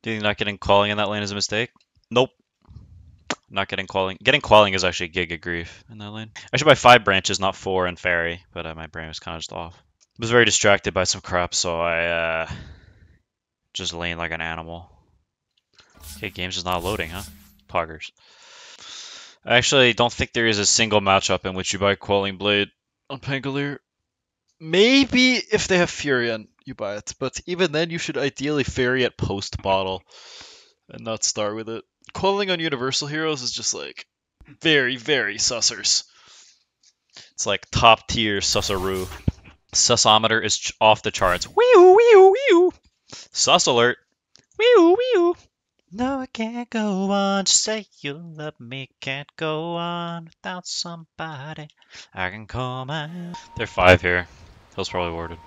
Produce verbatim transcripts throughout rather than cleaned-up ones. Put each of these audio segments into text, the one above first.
Do you think not getting Quelling in that lane is a mistake? Nope. Not getting Quelling. Getting Quelling is actually Giga Grief in that lane. I should buy five branches, not four, and Fairy, but uh, my brain was kind of just off. I was very distracted by some crap, so I uh, just lane like an animal. Okay, game's just not loading, huh? Poggers. I actually don't think there is a single matchup in which you buy Quelling Blade on Pangolier. Maybe if they have Furion, you buy it. But even then, you should ideally Fairy at post bottle and not start with it. Quelling on Universal Heroes is just like very, very sussers. It's like top tier sussaroo. Sussometer is ch- off the charts. Wee-oo, wee-oo, wee-oo. Sus alert. Wee-oo, wee-oo. No, I can't go on. Just say you love me. Can't go on without somebody. I can call my. They're five here. Hill's probably warded.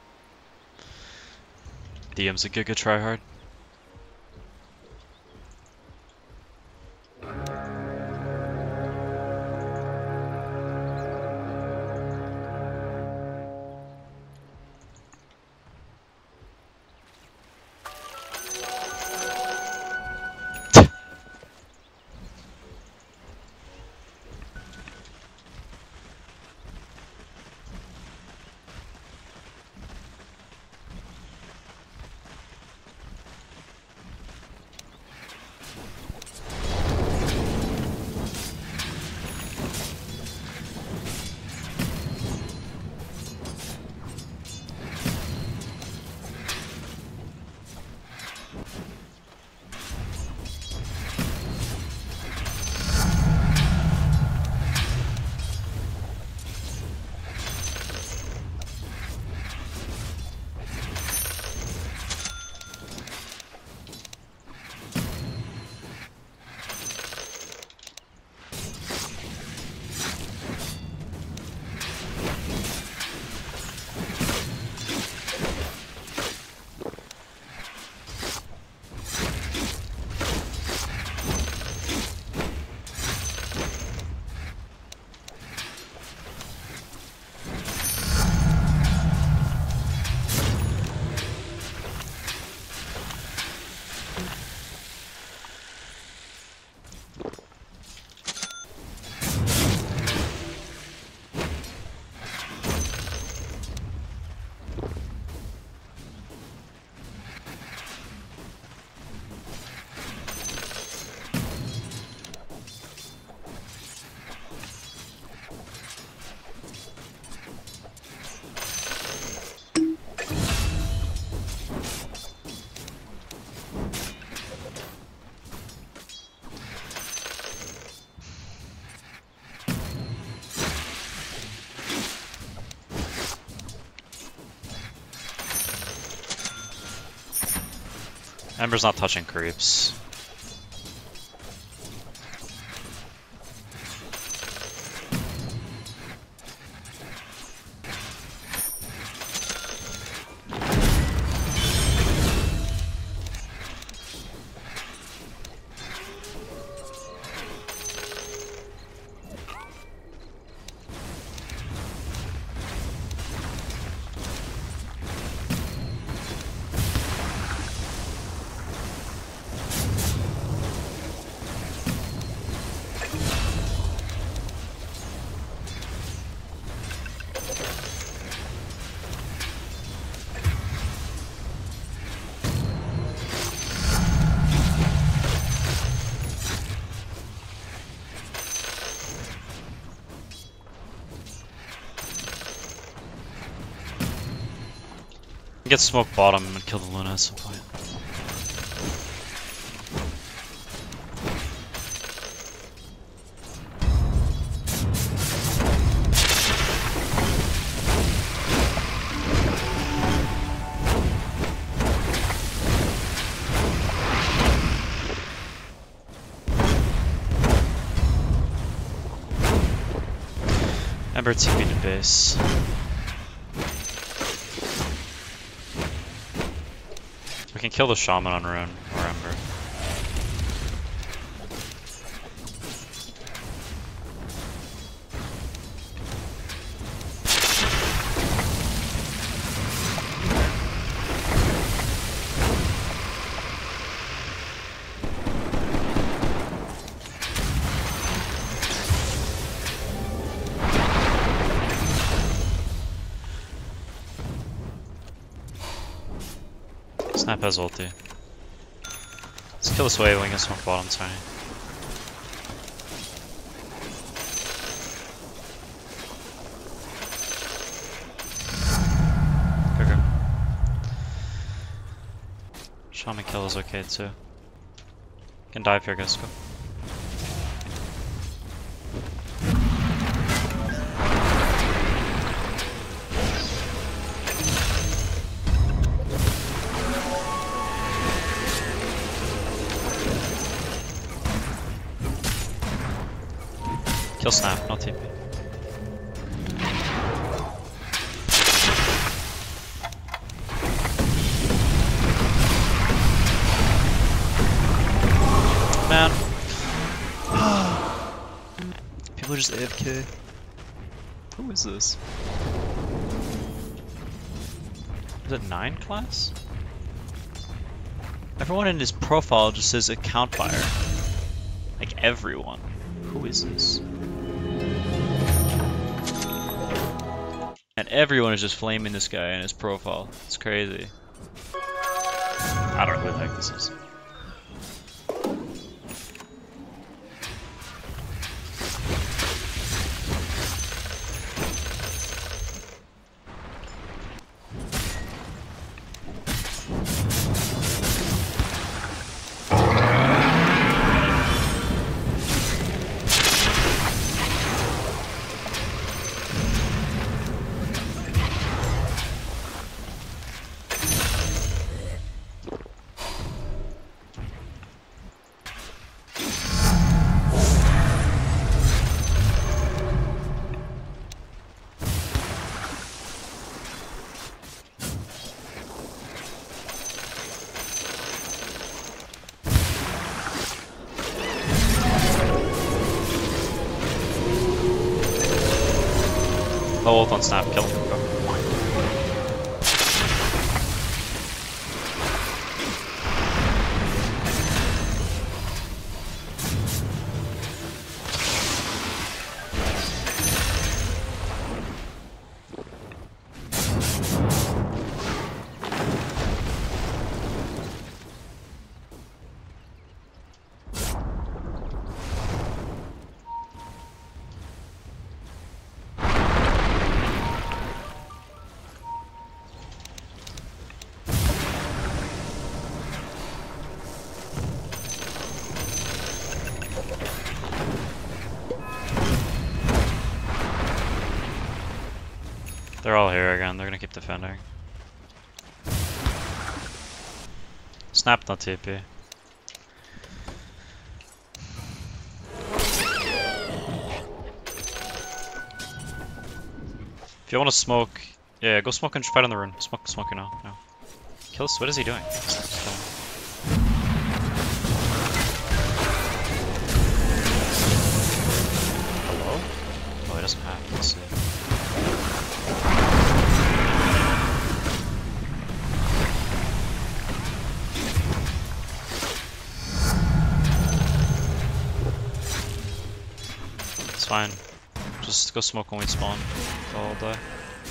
D M's a giga tryhard. Ember's not touching creeps. Get smoke bottom and kill the Luna at some point. Ember T P to base. We can kill the Shaman on Rune or Ember. Snap has ulti. Let's kill this wave wing and smoke bottom tiny. Go go. Shaman kill is okay too. Can dive here, guys. Go. Kill snap, no T P. Man. People are just A F K. Who is this? Is it nine class? Everyone in his profile just says account fire. Like everyone. Who is this? And everyone is just flaming this guy in his profile. It's crazy. I don't know who the heck this is. Low ult on snap, kill him. Go. They're all here again, they're gonna keep defending. Snap, not T P. If you want to smoke, yeah, go smoke and fight on the rune. Smoke, smoke now. No. Kill us, what is he doing? Hello? Oh, he doesn't have, let's see. It's fine. Just go smoke when we spawn. They'll all die.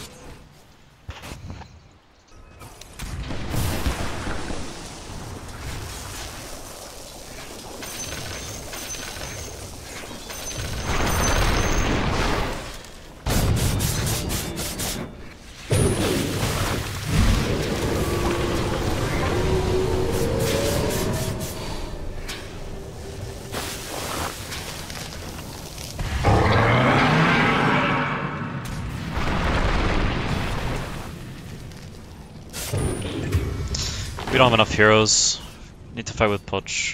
We don't have enough heroes. Need to fight with Puch.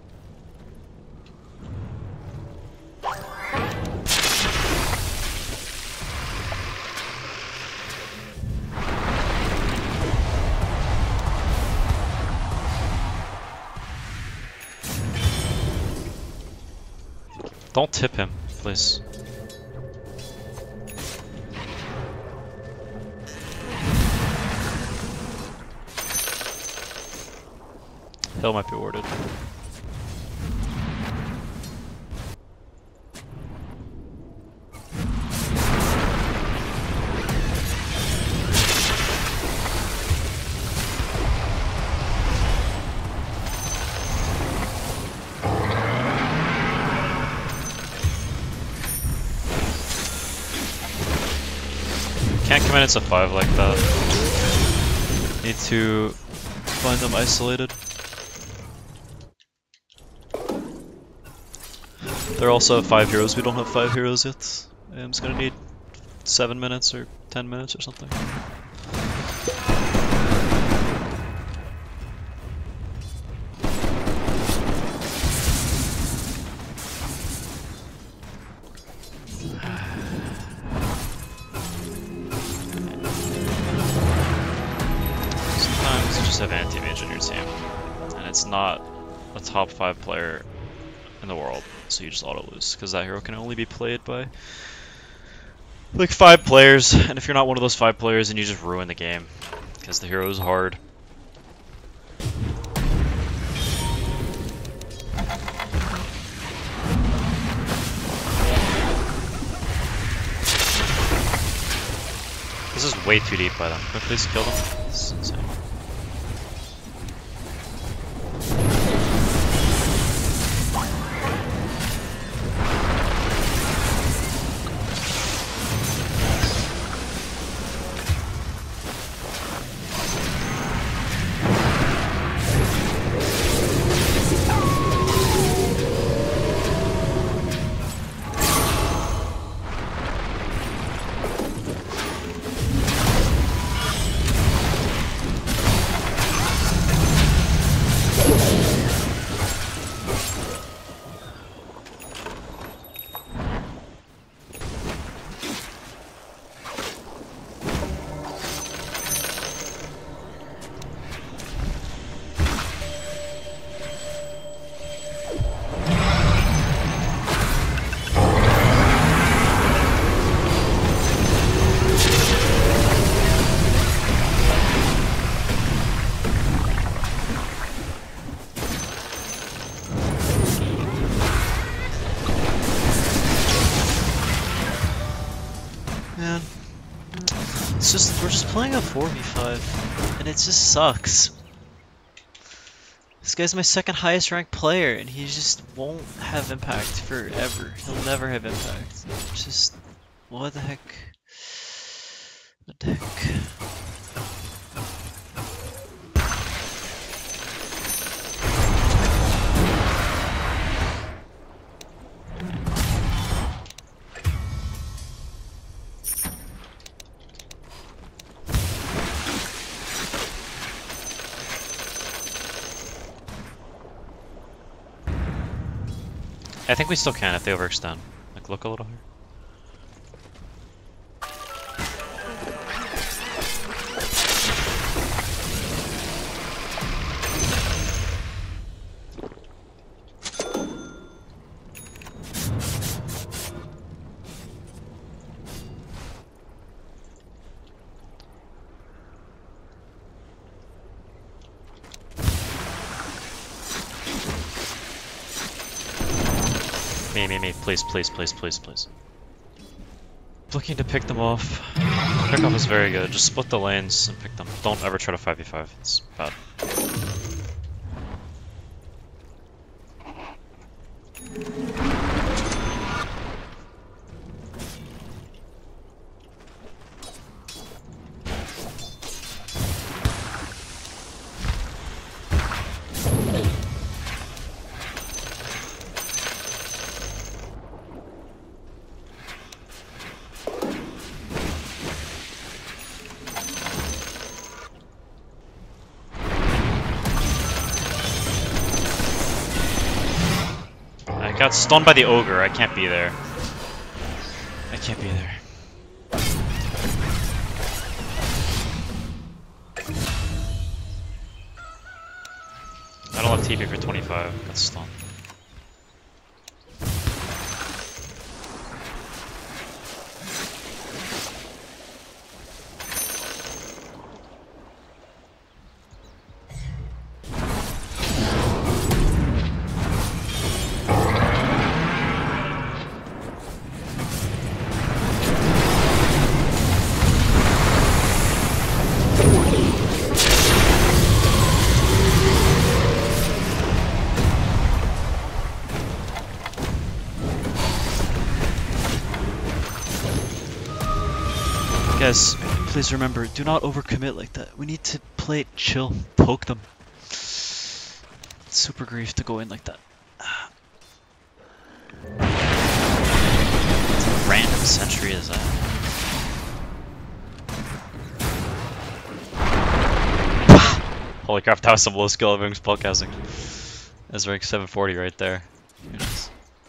Don't tip him, please. Hill might be warded. commit into five like that. Need to find them isolated. They're also five heroes. We don't have five heroes yet. I'm just gonna need seven minutes or ten minutes or something. Sometimes you just have anti-mage on your team, and it's not a top five player in the world, so you just auto lose because that hero can only be played by like five players, and if you're not one of those five players, then you just ruin the game because the hero is hard. This is way too deep by them. Can I please kill them? This is insane. Man, it's just, we're just playing a four v five, and it just sucks. This guy's my second highest ranked player, and he just won't have impact forever. He'll never have impact. It's just, what the heck? What the heck? I think we still can if they overextend. Like, look a little here. Me, me, me, please, please, please, please, please. Looking to pick them off. Pickoff is very good. Just split the lanes and pick them. Don't ever try to five v five. It's bad. I got stunned by the ogre. I can't be there. I can't be there. I don't have T P for twenty-five. Got stunned. Guys, Please remember, do not overcommit like that. We need to play it chill. Poke them. It's super grief to go in like that. What random century is that? Holy crap, that was some low skill of Wings spellcasting. That's rank seven forty right there. Goodness.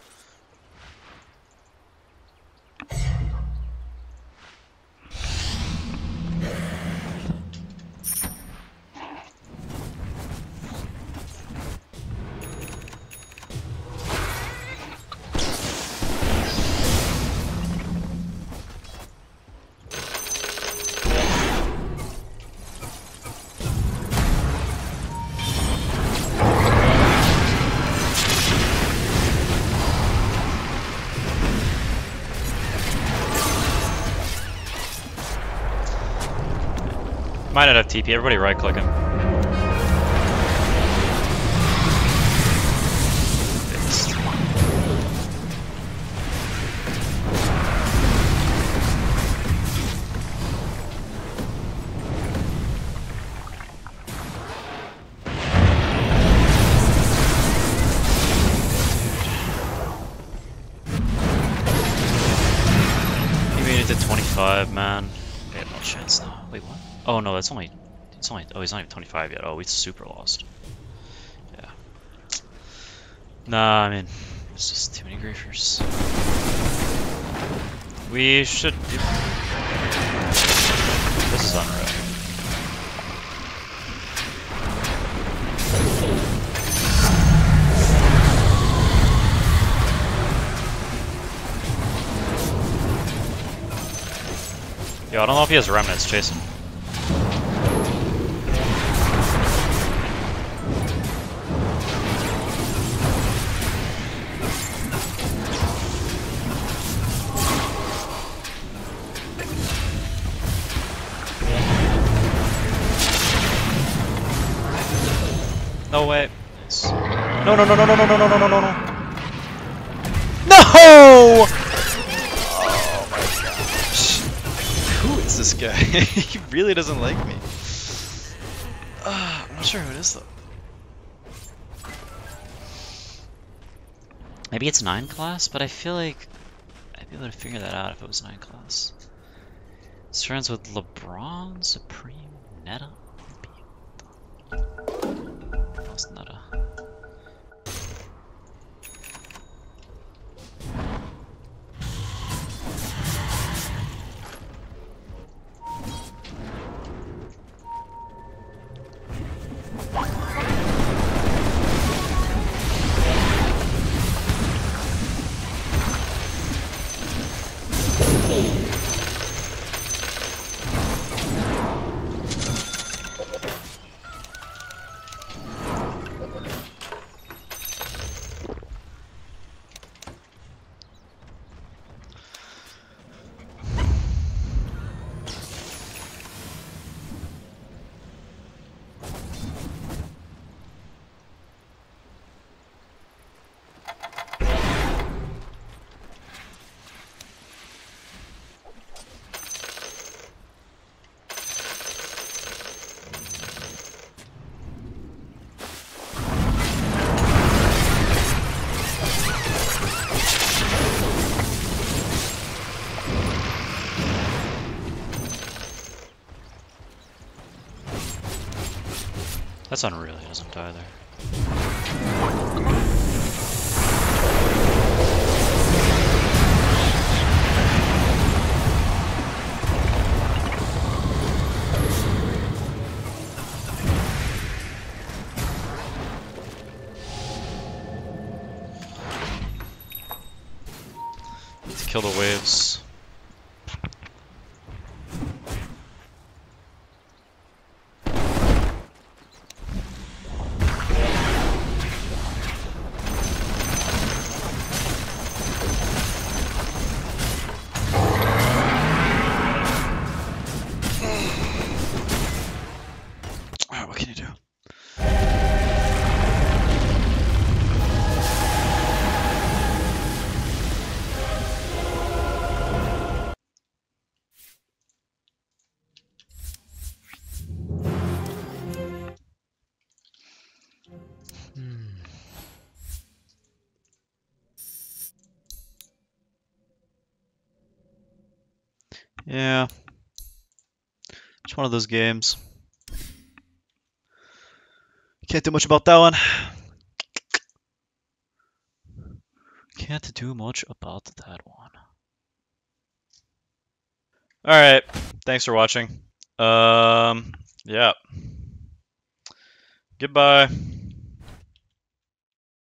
Might not have T P, everybody right click him. Fixed. He made it to twenty-five, man. We have no chance now. Wait, what? Oh no, that's only, it's only, oh he's not even twenty-five yet. Oh, he's super lost. Yeah. Nah, I mean, it's just too many griefers. We should do... This is unreal. Yo, I don't know if he has remnants chasing. No way. Nice. No, no, no, no, no, no, no, no, no, no, no, no. No! Oh my gosh. Who is this guy? He really doesn't like me. Uh, I'm not sure who it is though. Maybe it's nine class, but I feel like I'd be able to figure that out if it was nine class. It's friends with LeBron, Supreme, Netta. What's Netta? That's unreal, he doesn't die there. Need to kill the waves. Yeah. It's one of those games. Can't do much about that one. Can't do much about that one. Alright. Thanks for watching. Um, yeah. Goodbye.